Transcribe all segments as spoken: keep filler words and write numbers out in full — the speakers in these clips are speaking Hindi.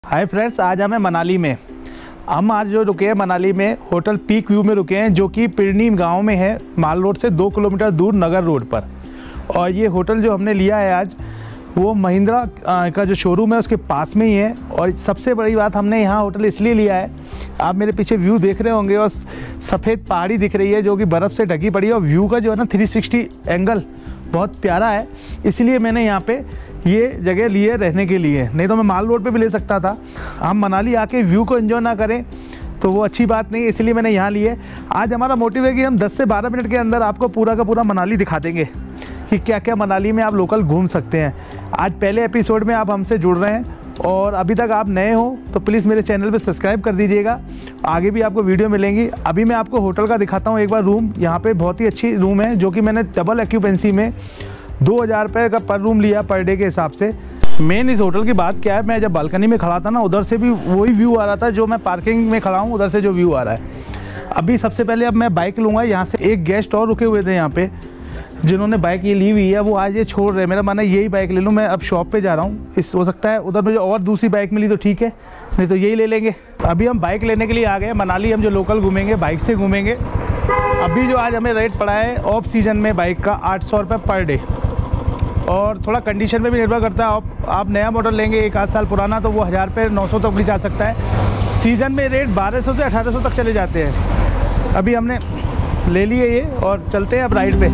हाय फ्रेंड्स, आज हम हैं मनाली में। हम आज जो रुके हैं मनाली में होटल पीक व्यू में रुके हैं, जो कि पिरनी गांव में है, माल रोड से दो किलोमीटर दूर नगर रोड पर। और ये होटल जो हमने लिया है आज, वो महिंद्रा का जो शोरूम है उसके पास में ही है। और सबसे बड़ी बात, हमने यहाँ होटल इसलिए लिया है, आप मेरे पीछे व्यू देख रहे होंगे और सफ़ेद पहाड़ी दिख रही है जो कि बर्फ़ से ढकी पड़ी है। और व्यू का जो है ना थ्री सिक्सटी एंगल बहुत प्यारा है, इसलिए मैंने यहाँ पे ये जगह ली है रहने के लिए। नहीं तो मैं माल रोड पे भी ले सकता था। हम मनाली आके व्यू को एंजॉय ना करें तो वो अच्छी बात नहीं है, इसलिए मैंने यहाँ लिए। आज हमारा मोटिव है कि हम दस से बारह मिनट के अंदर आपको पूरा का पूरा मनाली दिखा देंगे कि क्या क्या मनाली में आप लोकल घूम सकते हैं। आज पहले एपिसोड में आप हमसे जुड़ रहे हैं और अभी तक आप नए हो तो प्लीज़ मेरे चैनल पर सब्सक्राइब कर दीजिएगा, आगे भी आपको वीडियो मिलेंगी। अभी मैं आपको होटल का दिखाता हूँ एक बार रूम। यहाँ पे बहुत ही अच्छी रूम है, जो कि मैंने डबल एक्यूपेंसी में दो हज़ार रुपये का पर रूम लिया पर डे के हिसाब से। मेन इस होटल की बात क्या है, मैं जब बालकनी में खड़ा था ना, उधर से भी वही व्यू आ रहा था जो मैं पार्किंग में खड़ा हूँ, उधर से जो व्यू आ रहा है। अभी सबसे पहले अब मैं बाइक लूँगा। यहाँ से एक गेस्ट और रुके हुए थे यहाँ पे, जिन्होंने बाइक ये ली हुई है, वो आज ये छोड़ रहे हैं। मेरा मन है यही बाइक ले लूँ। मैं अब शॉप पे जा रहा हूँ। इस हो सकता है उधर मुझे और दूसरी बाइक मिली तो ठीक है, नहीं तो यही ले लेंगे। अभी हम बाइक लेने के लिए आ गए मनाली। हम जो लोकल घूमेंगे बाइक से घूमेंगे। अभी जो आज हमें रेट पड़ा है ऑफ सीज़न में बाइक का आठ सौ रुपये पर डे, और थोड़ा कंडीशन में भी निर्भर करता है। आप, आप नया मॉडल लेंगे एक आध साल पुराना तो वो हज़ार रुपये नौ सौ तक भी जा सकता है। सीज़न में रेट बारह सौ से अठारह सौ तक चले जाते हैं। अभी हमने ले लिए ये और चलते हैं अब राइड पे।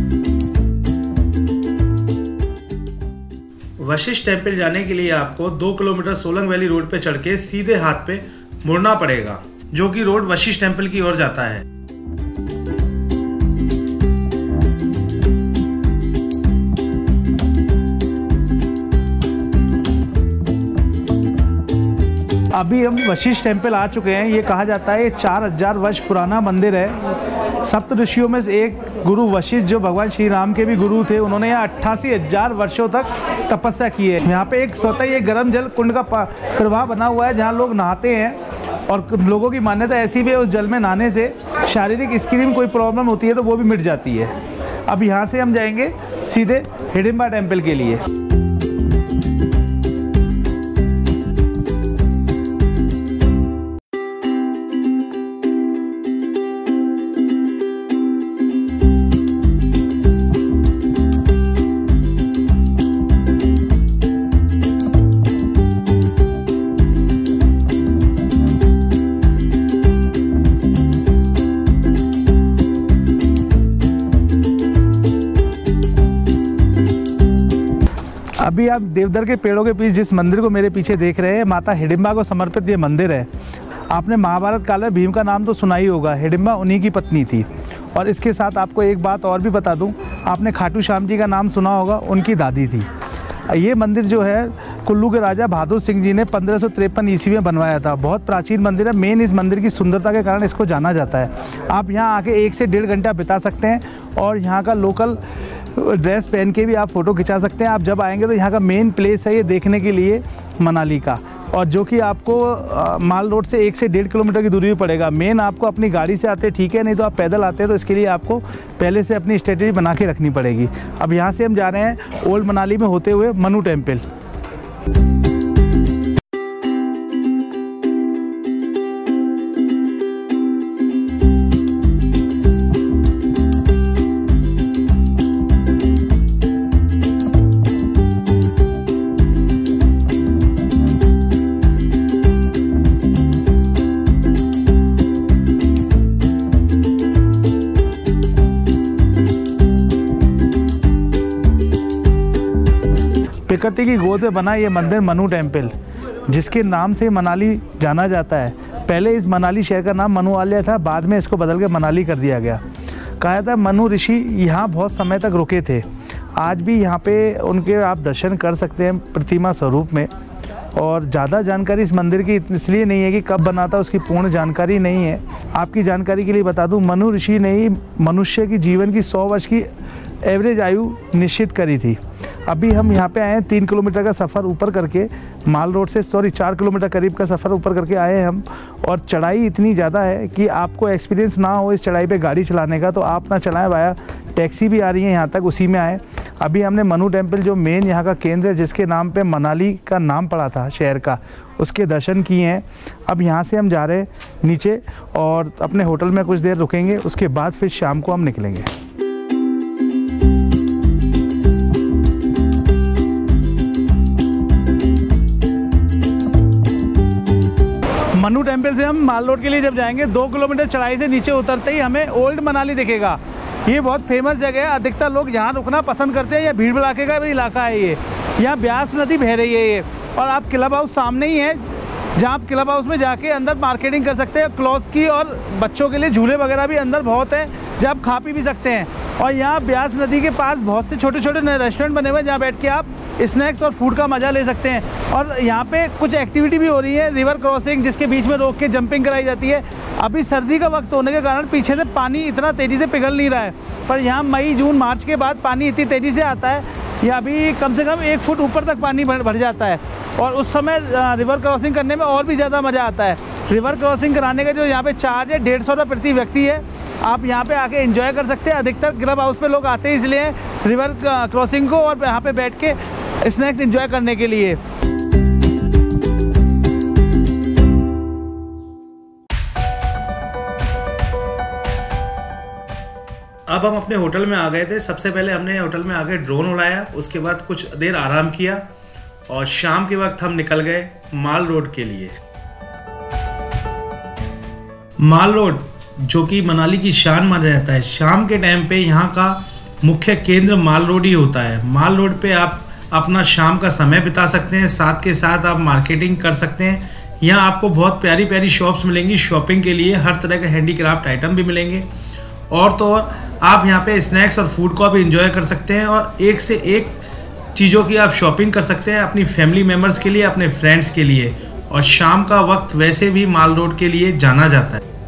वशिष्ठ टेम्पल जाने के लिए आपको दो किलोमीटर सोलंग वैली रोड पे चढ़ के सीधे हाथ पे मुड़ना पड़ेगा, जो कि रोड वशिष्ठ टेम्पल की ओर जाता है। अभी हम वशिष्ठ टेम्पल आ चुके हैं। ये कहा जाता है ये चार हजार वर्ष पुराना मंदिर है। सप्त ऋषियों में से एक गुरु वशिष्ठ, जो भगवान श्री राम के भी गुरु थे, उन्होंने यहाँ अट्ठासी हजार वर्षों तक तपस्या की है। यहाँ पे एक स्वतः ही एक गर्म जल कुंड का प्रवाह बना हुआ है जहाँ लोग नहाते हैं। और लोगों की मान्यता ऐसी भी है, उस जल में नहाने से शारीरिक स्किन में कोई प्रॉब्लम होती है तो वो भी मिट जाती है। अब यहाँ से हम जाएंगे सीधे हिडिंबा टेम्पल के लिए। अभी आप देवदार के पेड़ों के बीच जिस मंदिर को मेरे पीछे देख रहे हैं, माता हिडिंबा को समर्पित ये मंदिर है। आपने महाभारत काल में भीम का नाम तो सुना ही होगा। हिडिंबा उन्हीं की पत्नी थी। और इसके साथ आपको एक बात और भी बता दूं, आपने खाटू श्याम जी का नाम सुना होगा, उनकी दादी थी। ये मंदिर जो है कुल्लू के राजा बहादुर सिंह जी ने पंद्रह सौ तिरपन ईस्वी में बनवाया था। बहुत प्राचीन मंदिर है। मेन इस मंदिर की सुंदरता के कारण इसको जाना जाता है। आप यहाँ आके एक से डेढ़ घंटा बिता सकते हैं और यहाँ का लोकल ड्रेस पहन के भी आप फ़ोटो खिंचा सकते हैं। आप जब आएंगे तो यहाँ का मेन प्लेस है ये देखने के लिए मनाली का, और जो कि आपको आ, माल रोड से एक से डेढ़ किलोमीटर की दूरी भी पड़ेगा। मेन आपको अपनी गाड़ी से आते ठीक है, नहीं तो आप पैदल आते हैं तो इसके लिए आपको पहले से अपनी स्ट्रेटेजी बना के रखनी पड़ेगी। अब यहाँ से हम जा रहे हैं ओल्ड मनाली में होते हुए मनु टेम्पल। प्रकृति की गोद में बना ये मंदिर मनु टेम्पल, जिसके नाम से मनाली जाना जाता है। पहले इस मनाली शहर का नाम मनुवाल्या था, बाद में इसको बदल के मनाली कर दिया गया। कहा जाता है मनु ऋषि यहाँ बहुत समय तक रुके थे। आज भी यहाँ पे उनके आप दर्शन कर सकते हैं प्रतिमा स्वरूप में। और ज़्यादा जानकारी इस मंदिर की इसलिए नहीं है कि कब बना था, उसकी पूर्ण जानकारी नहीं है। आपकी जानकारी के लिए बता दूँ, मनु ऋषि ने ही मनुष्य की जीवन की सौ वर्ष की एवरेज आयु निश्चित करी थी। अभी हम यहाँ पे आए हैं तीन किलोमीटर का सफ़र ऊपर करके, माल रोड से सॉरी चार किलोमीटर करीब का सफ़र ऊपर करके आए हैं हम। और चढ़ाई इतनी ज़्यादा है कि आपको एक्सपीरियंस ना हो इस चढ़ाई पे गाड़ी चलाने का तो आप ना चलाएं, वाया टैक्सी भी आ रही है यहाँ तक, उसी में आए। अभी हमने मनु टेम्पल जो मेन यहाँ का केंद्र है, जिसके नाम पे मनाली का नाम पड़ा था शहर का, उसके दर्शन किए हैं। अब यहाँ से हम जा रहे हैं नीचे और अपने होटल में कुछ देर रुकेंगे, उसके बाद फिर शाम को हम निकलेंगे। मनु टेम्पल से हम माल रोड के लिए जब जाएंगे, दो किलोमीटर चढ़ाई से नीचे उतरते ही हमें ओल्ड मनाली दिखेगा। ये बहुत फेमस जगह है, अधिकतर लोग यहाँ रुकना पसंद करते हैं। यह भीड़ भड़ाके का भी इलाका है। ये यहाँ ब्यास नदी बह रही है ये, और आप क्लब हाउस सामने ही है, जहाँ आप क्लब हाउस में जाके अंदर मार्केटिंग कर सकते हैं क्लॉथ्स की, और बच्चों के लिए झूले वगैरह भी अंदर बहुत है, जहाँ आप खा पी भी सकते हैं। और यहाँ ब्यास नदी के पास बहुत से छोटे छोटे नए रेस्टोरेंट बने हुए हैं, जहाँ बैठ के आप स्नैक्स और फूड का मज़ा ले सकते हैं। और यहाँ पे कुछ एक्टिविटी भी हो रही है, रिवर क्रॉसिंग, जिसके बीच में रोक के जंपिंग कराई जाती है। अभी सर्दी का वक्त होने के कारण पीछे से पानी इतना तेज़ी से पिघल नहीं रहा है, पर यहाँ मई जून मार्च के बाद पानी इतनी तेज़ी से आता है, या अभी कम से कम एक फुट ऊपर तक पानी भर जाता है। और उस समय रिवर क्रॉसिंग करने में और भी ज़्यादा मज़ा आता है। रिवर क्रॉसिंग कराने का जो यहाँ पे चार्ज है डेढ़ सौ रुपये प्रति व्यक्ति है। आप यहाँ पे आके एंजॉय कर सकते हैं। अधिकतर क्लब हाउस पे लोग आते हैं इसलिए रिवर क्रॉसिंग को, और यहाँ पे बैठ के स्नैक्स एंजॉय करने के लिए। अब हम अपने होटल में आ गए थे। सबसे पहले हमने होटल में आके ड्रोन उड़ाया, उसके बाद कुछ देर आराम किया, और शाम के वक्त हम निकल गए माल रोड के लिए। माल रोड जो कि मनाली की शान माना जाता है, शाम के टाइम पे यहाँ का मुख्य केंद्र माल रोड ही होता है। माल रोड पे आप अपना शाम का समय बिता सकते हैं, साथ के साथ आप मार्केटिंग कर सकते हैं। यहाँ आपको बहुत प्यारी प्यारी शॉप्स मिलेंगी शॉपिंग के लिए, हर तरह के हैंडीक्राफ्ट आइटम भी मिलेंगे, और तो और आप यहाँ पे स्नैक्स और फूड को भी इंजॉय कर सकते हैं, और एक से एक चीज़ों की आप शॉपिंग कर सकते हैं अपनी फैमिली मेम्बर्स के लिए, अपने फ्रेंड्स के लिए। और शाम का वक्त वैसे भी माल रोड के लिए जाना जाता है।